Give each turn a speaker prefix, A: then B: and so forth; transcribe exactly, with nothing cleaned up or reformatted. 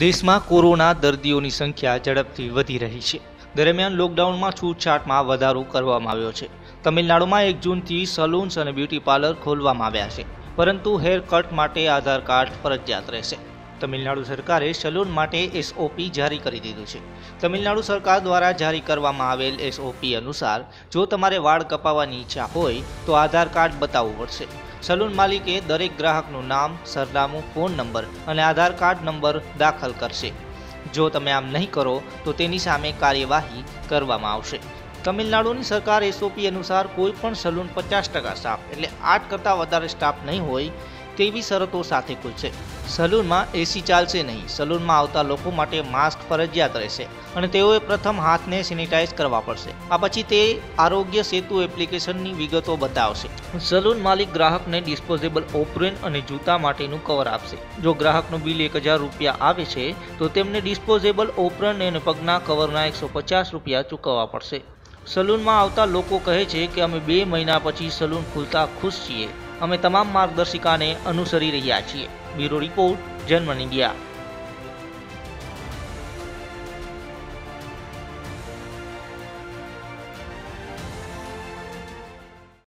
A: દેશમાં કોરોના દર્દીઓની સંખ્યા ઝડપથી વધી રહી છે। દરમિયાન લોકડાઉનમાં છૂટછાટમાં વધારો કરવામાં આવ્યો છે। તમિલનાડુમાં એક જૂનથી સલૂન્સ અને બ્યુટી પાર્લર ખોલવામાં આવ્યા છે, પરંતુ હેર કટ માટે આધાર કાર્ડ ફરજિયાત રહેશે। તમિલનાડુ સરકારે સલૂન માટે એસઓપી જારી કરી દીધું છે। તમિલનાડુ સરકાર દ્વારા જારી કરવામાં આવેલ એસઓપી અનુસાર જો તમારે વાળ કપાવવાની ઈચ્છા હોય તો આધાર કાર્ડ બતાવવું પડશે। સલૂન માલિકે દરેક ગ્રાહકનું નામ, સરનામું, ફોન નંબર અને આધાર કાર્ડ નંબર દાખલ કરશે। જો તમે આમ નહીં કરો તો તેની સામે કાર્યવાહી કરવામાં આવશે। તમિલનાડુની સરકાર એસઓપી અનુસાર કોઈ પણ સલૂન પચાસ ટકા સ્ટાફ એટલે આઠ કરતાં વધારે સ્ટાફ નહીં હોય તેવી શરતો સાથે ખુલશે। સલૂનમાં એસી ચાલશે નહીં। સલૂનમાં આવતા લોકો માટે માસ્ક ફરજિયાત રહેશે અને તેઓએ પ્રથમ હાથને સેનિટાઈઝ કરવા પડશે। આ પછી તે આરોગ્ય સેતુ એપ્લિકેશનની વિગતો બતાવશે। સલૂન માલિક ગ્રાહકને ડિસ્પોઝેબલ ઓપ્રેન અને જૂતા માટેનું કવર આપશે। જો ગ્રાહકનું બિલ એક હજાર રૂપિયા આવે છે તો તેમને ડિસ્પોઝેબલ ઓપ્રેન અને પગના કવરના એકસો પચાસ રૂપિયા ચૂકવવા પડશે। સલૂનમાં આવતા લોકો કહે છે કે અમે બે મહિના પછી સલૂન ખુલતા ખુશ છીએ। અમે તમામ માર્ગદર્શિકાને અનુસરી રહ્યા છીએ। Bureau report, German India.